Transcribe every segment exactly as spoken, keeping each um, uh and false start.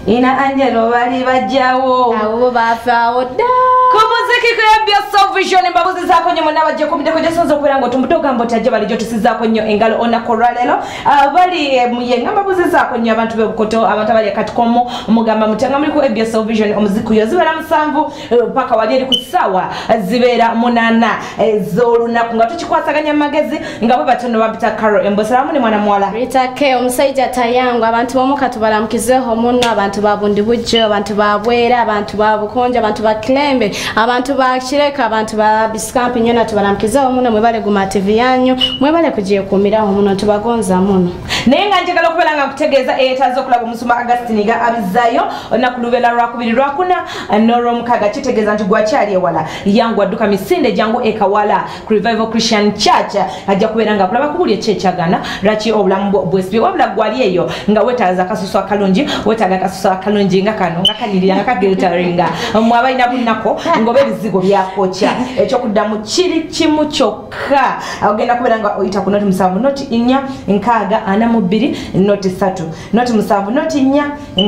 ina Angelo bali bajjawo abo bafaawo dda kumuziki kwebya Soul Vision mbabuzi zako nyo mwana wajja kumideko jasonzo kurango tumbutoga mbotaje bali jotu sizako nyo engalo ona koralelo bali muyenga mbabuzi zako nyo abantu bebukoto abantu bali katikomo umugamba mutanga muri ku ebya Soul Vision omuziki yo zibera musanvu paka wali kusawa zibera munana zoluna kunga tukikwasaganya magezi ngabo batono babita Carol embosalamu ni mwana mwala Rita K omusaija tayangu abantu bomuka tubalamukizeho muno abantu babundi bujjo abantu babwera abantu babukonja abantu baklembe abantu bakireka abantu ba Biscamp nyona tubalamukizeho muno mwebale guma T V yanyu mwebale kugiye kumiraho muno tubagonza muno nenga njagala kubelanga kutegeeza etazo kulaba musuma Augustine ga abizayo na kulubela lwakubiri lwakuna noro mukaga kitegeeza nti gwakyali ewala yangu aduka misinde jangu ekawala Revival Christian Church ajja kuberanga kulaba kubulye kyechagana rachi obulamu bwesbi wabula gwali eyo nga wetaza kasusu akalungi wetaga kasusu akalungi nga kano nga kanirira nga kageltaringa mwabaina bunako ngobe bizigo byakocha ekyo kuddamu kiri kimu kyokka agenda kuberanga oyita ku noti musanvu noti inya nkaaga ana mu bbiri noti ssatu noti musanvu noti inya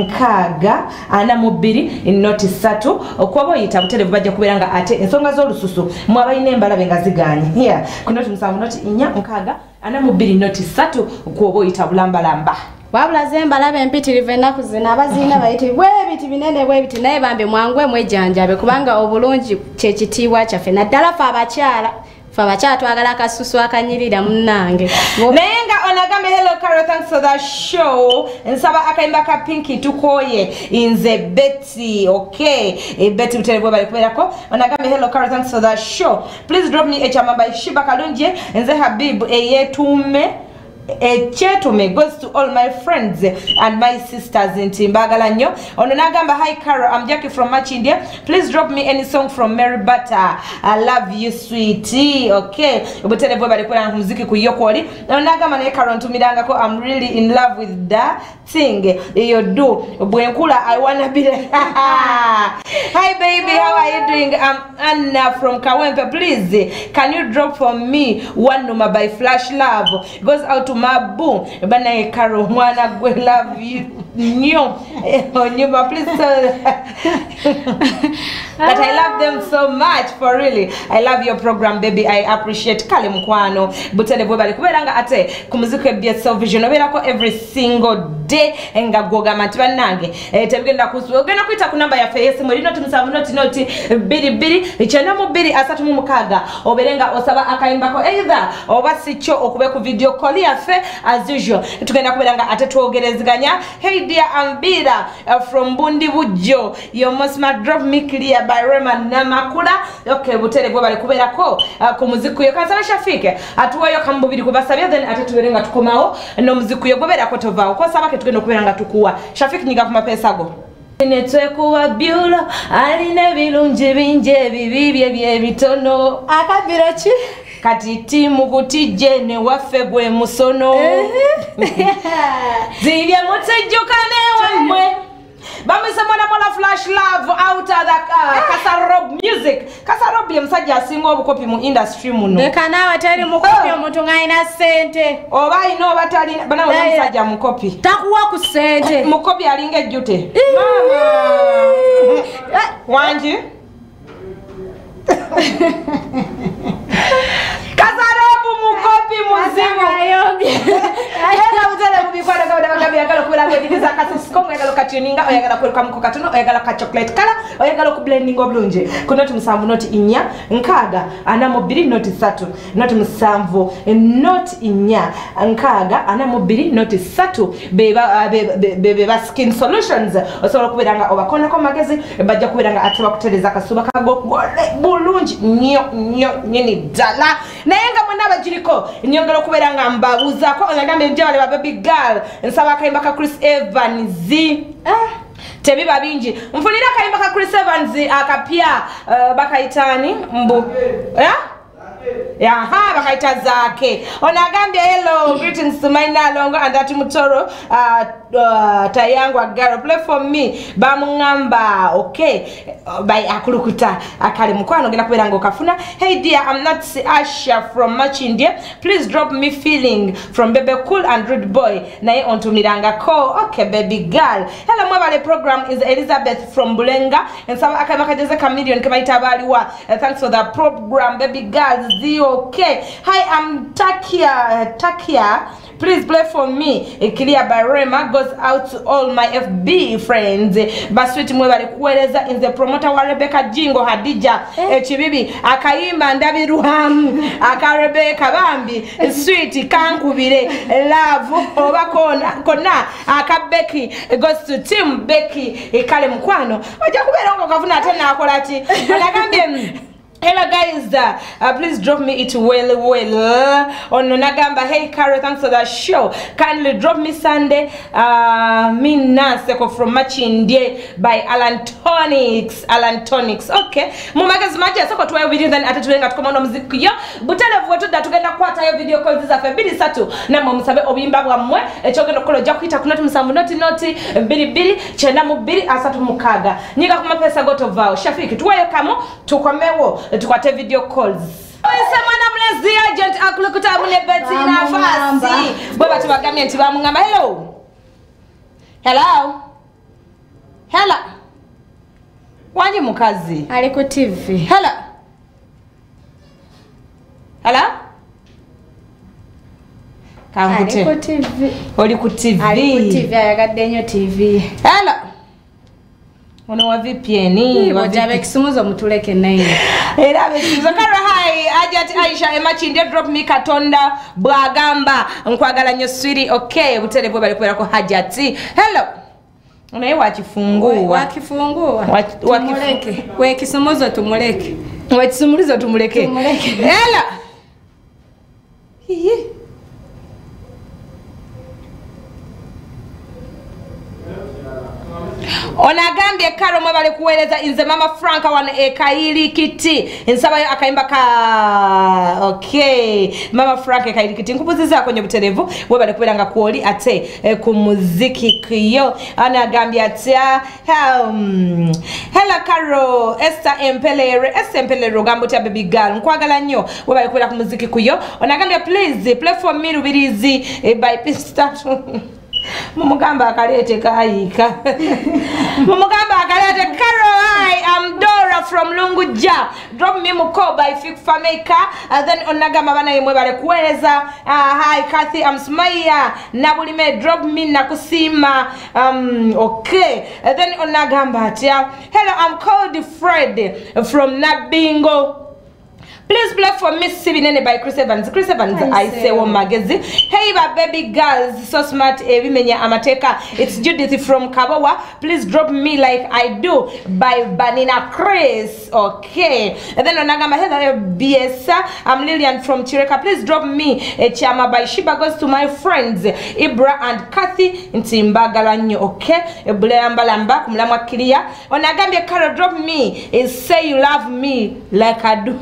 nkaaga ana mu bbiri noti ssatu okuba oyita butelevu bajja kuberanga ate ensonga z'olususu mwabaina embalabe nga ziganye yeah ku noti musanvu noti inya nkaaga ana mu bbiri noti ssatu okuba oyita bulambalamba wabula zemba labe mpitirive naku zina abazina bayiti bwe biti binene bwe biti naye bambe mwangwe mwejanjabe kubanga obulungi kye kitiibwa kyaffe naddala fa abakyala fa abakyala twagala akasusu akanyirira munnange nenga onagame hello Carol thanks for that show nsaba akaimba ka Pinky tukoye inze Betty okay e Betty utelebwe bali kuberako onagame hello Carol thanks for that show please drop me a chamamba shiba kalunje nze Habib eyetume Echetume goes to all my friends and my sisters in Timbagala nyo. Ono nagamba hi Carol, I'm Jackie from Match India. Please drop me any song from Mary Butter. I love you sweetie. Okay. Ubutele boy bali kwa muziki kuyokwali. Ono nagamba na Carol ntumidanga ko I'm really in love with that thing you do. Bwenkula I wanna be like hi baby, how are you doing? I'm Anna from Kawempe. Please, can you drop for me One Numa by Flash Love? Goes out to Mabu. Bana e Carol mwana gwe love you. Nyo. Nyuma please tell that I love them so much for really. I love your program baby. I appreciate kale mkwano. Butele bwe bali kuberanga ate kumuziko ebya Soul Vision oberako every single day enga goga matiba nange. Eh tebigenda kusu. Ogenda kuita ku number ya face muri noti musanvu noti noti biri biri ichana mu biri asatu mu mukaga oberenga osaba akayimbako either oba sicho okube ku video call ya fe as usual. Tugenda kuberanga ate tuogerezganya. Hey dear Ambira uh, from Bundi Bujjo. You must drop me clear by Raymond Namakula. Okay, butele bwe bali kuberako uh, ku muziki yo kaza shafike. Atuwayo kambubiri kubasabya then ate tuberenga tukomao no muziki yo goberako tovao. Ko saba ke tugenda kuberanga tukuwa. Shafike nyiga kuma pesa go. Netwe kuwa byulo aline bilunje binje bibibye bye bitono akabiro ki kati timu kutije ne waffe gwe musono zibya mutejukane wamwe bamese mwana mwana Flash Love out of the uh, Kasarob music Kasarob ye msajja asinga obukopi mu industry muno nekana watali mukopi omuntu ngaina sente oba ino batali bana wali msajja mukopi takuwa ku sente mukopi alinge jute mama wanji Kasarobu mukopi muzimu Ayana utele mubikwana kwa wadaga Oyagala kubela kwedikiza kasiskongo Oyagala katuninga Oyagala kwelka mko katuno Oyagala ka chocolate kala Oyagala kublendingo blunje Kunoti musamvu noti inya Nkaga ana mobili noti satu Noti musamvu noti inya Nkaga ana mobili noti satu Beba Beba Skin Solutions Osobola kubelanga obakona kwa magezi Bajja kubelanga atiwa kuteleza kasuba kago bulunji nyo nyo nyini dala nayenga mwana bajiriko nyongero kuberanga mbabuza ko onagamba njale ba baby girl nsaba kaimba ka Chris Evans ah tebi babinji mfunira kaimba ka Chris Evans akapia uh, bakaitani mbu eh aha bakaita zake onagambye hello greetings to my nalongo and ati mutoro uh, uh, tayangu agaro play for me bamungamba okay uh, by akulukuta akali mukwano gena kubera ngo kafuna hey dear I'm not Asha from much India please drop me feeling from Bebe Cool and Rude Boy naye ontumiranga ko okay baby girl hello mwabale program is Elizabeth from Bulenga and saba akaba kajeze ka million kama itabaliwa uh, thanks for the program baby girls zi okay hi I'm Takia uh, Takia please play for me a clear barema goes out to all my F B friends baswiti mwe bali kueleza in the promoter wa Rebecca Jingo Hadija eh. Chibibi akayimba ndabiruhamu aka Rebecca bambi sweet kankubire love obakona kona aka Becky goes to team Becky ekale mkwano aja kubera ngo kafuna tena akola ati anagambye hello guys, uh, uh, please drop me it well well on Nagamba. Hey Carol, thanks for that show. Kindly drop me Sunday uh Mina Seko from Machinde by Alan Tonics. Alan Tonics. Okay. Mumagazi maji soko tuwa video then atatulenga tukomono muziki yo. Butale vuwetu da tugenda kwata yo video calls za febili satu na mumusabe obimba wa mwe echogendo kolo jakuita kunati musambu noti noti bili bili chenda mubili asatu mukaga. Nyika kumapesa goto vao. Shafiki tuwa yo kamo tukomewo tukwate video calls. Oise mwana mlezi agent akulukuta mune beti nafasi. Bweba tuwagamia ntiba mungamba. Hello. Hello. Hello. Wanji mukazi. Aliko T V. Hello. Hello. Kambute. Aliko T V. Oliku T V. Aliko T V ayagaddenyo T V. Hello. Ono wa V P N wajabe kisumuzo mutuleke naye era bekizo karo hai ajati Aisha Emachinde drop me Katonda Bwagamba nkwagala nyo swiri okay butere bwo bali kwera ko hajati hello unaye wakifungua wakifungua wakifuleke we kisumuzo tumuleke we kisumulizo tumuleke tumuleke hello hihi onagambye Karo mwe bali kueleza inze mama Franka wana ekaili kiti nsaba yo akaimba ka okay mama Franka ekaili kiti nkubuziza kwenye buterevu we bali kubelanga kuoli ate eh, ku muziki kiyo anagambye atya um, hello Karo Esther Empelere Esther Empelere gambo tya baby girl nkwagala nnyo we bali kubela ku muziki kuyo onagambye please play for me Rubirizi eh, by Pista Mumugamba akalete kaika Mumugamba akalete Karo hi I'm Dora from Lunguja drop me muko by Fik Fameka and then onagamba bana yemwe bale kueleza uh, hi Kathy I'm Smaya Nabulime drop me nakusima um okay and then onagamba atya hello I'm called Fred from Nabingo. Please play for Miss Sibinene by Chris Evans. Chris Evans, I, I say one magazine. Hey, my baby girls, so smart. Evimenya Amateka. It's Judith from Kabawa. Please drop me like I do by Banina Chris. Okay. And then Onagama, hello, B S. I'm Lillian from Chireka. Please drop me a Chama by Shiba goes to my friends Ibra and Kathy in Timbagalanyo. Okay. A Bleamba Lamba, Kumlama Kiria. Onagambia Karo, drop me. Is say you love me like I do.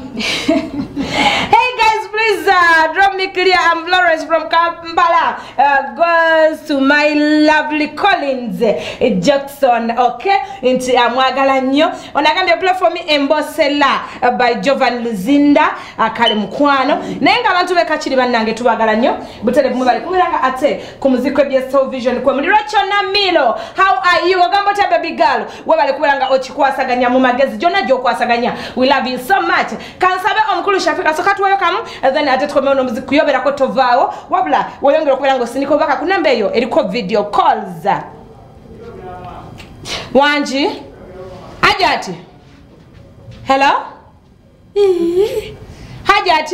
Hey guys, please uh, drop me clear. I'm Florence from Kampala. Uh, goes to my lovely Collins uh, Jackson. Okay, into Amwagala nyo. Onagambia play for me Embosela uh, by Jovan Luzinda. Akale uh, mkwano. Nenga abantu bekachiri banange tubagala nyo. Butele kumubali kumulanga ate kumuzikwe bya Soul Vision kwa muri Racho na Milo. How are you? Ogambo ta baby girl. Webale kubanga ochikwasaganya mu magezi. Jona jo kwasaganya. We love you so much. Kansabe omukulu Shafika so katu welcome and then ate tukomeona muziki kuyobera ko tovao wabula woyongera kubera ngo siniko baka kunambeyo eriko video calls Wanji Hajati hello Hajati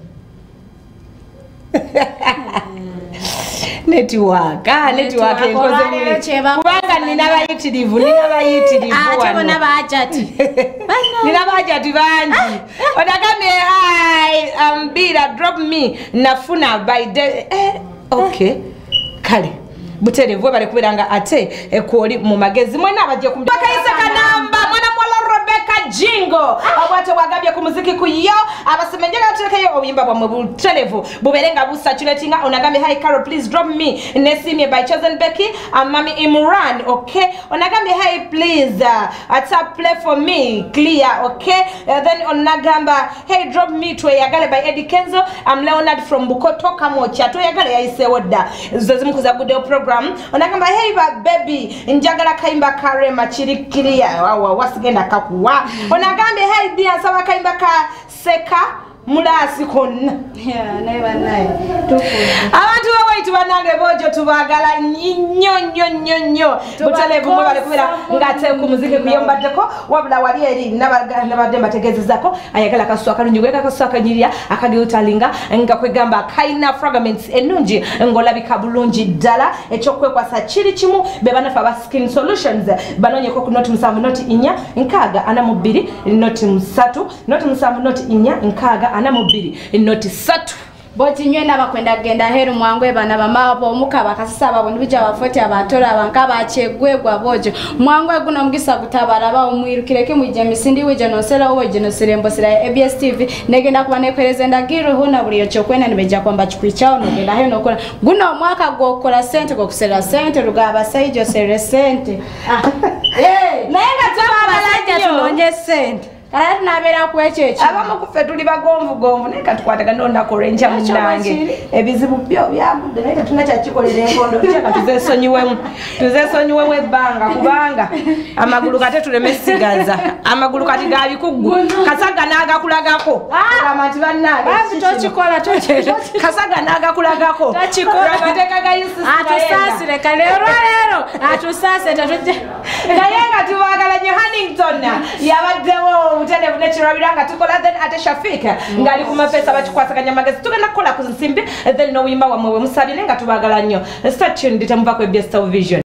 network ah network enkoze kubanga nina bayitirivu nina bayitirivu wano ate bona bajati nina bajati banji odagame hi um Bira drop me nafuna by the eh, okay kale butere vwe bale kubiranga ate ekoli mu magezi mwena abaje kumbi bakaisa kanamba mwana mwala Rebecca jingo abwate wagabye ku muziki kuyo abasemenjega tutekeyo obuyimba bwa mubutelevu buberenga busaturatinga onagambe hi Carol please drop me Nesimi by Chosen Becky and Mami Imran okay onagambe hi please uh, WhatsApp play for me clear okay uh, then onagamba hey drop me to yagale by Eddie Kenzo I'm Leonard from Bukoto Kamocha to yagale yaise woda zozimu kuza good program onagamba hey baby njagala kaimba kare machirikiria wawa wasigenda kakuwa onagambe hey dia saba kaimba ka seka mulasi konna yeah neba naye tufu abantu bawaiti banange bojo tubagala nnyo nnyo nnyo nnyo butale bumwe bale kubera ngate ku muziki kuyombaddeko wabula wali eri nabadde mbategezezako ayagala kaswa kalungi gweka kaswa kanyiria akagiutalinga nga kwegamba kaina fragments enungi ngolabika bulungi ddala ekyokwekwa kiri kimu bebana fa skin solutions banonye ko ku noti musanvu noti inya nkaga ana mubiri noti musatu noti musanvu noti inya nkaga ana mubiri noti satu boti nywe nabakwenda genda heru mwangwe bana bamabo omukaba kasisa babondu bija bafoti abatora abankaba achegwegwa bojo mwangwe guno mugisa gutabara ba omwirukireke muje misindi weje nosera oje noserembo sira A B S T V negenda kuba nekereza ndagiro hona buli yocho kwena nibeja kwamba chikwichao nogenda he nokora guno mwaka gokora sente gokusera sente rugaba saijo sere sente ah eh nayenga twabala tunonye sente kala nabera kwechechi abamu kufe tuli bagomvu gomvu neka tukwataga ndonda ko renja munange ebizibu byo byabude neka tunacha chikolere enkondo cheka tuzesonyiwemu tuzesonyiwemu ebanga kubanga amagulu kate tulemesigaza amagulu kati gali kuggu kasaga naga kulagako amanti bannage bazi tochikola tochecho kasaga naga kulagako tochikola bateka gayisi atusasire kalero lero atusase tatuje nayenga tubagala nyo Huntington yabaddewo utende natural biranga tukola then ate Shafika ngali kuma pesa bachikwasaganya magezi tugenda kola ku nsimbi then no wimba wa mwe musabire nga tubagala nnyo start tune ditamva ku A B S Television.